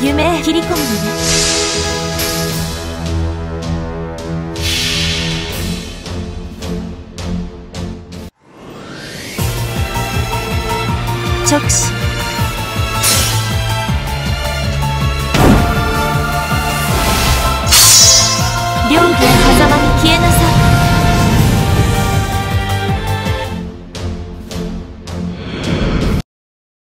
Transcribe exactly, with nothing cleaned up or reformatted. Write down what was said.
夢へ切り込むのね。直視。両家狭間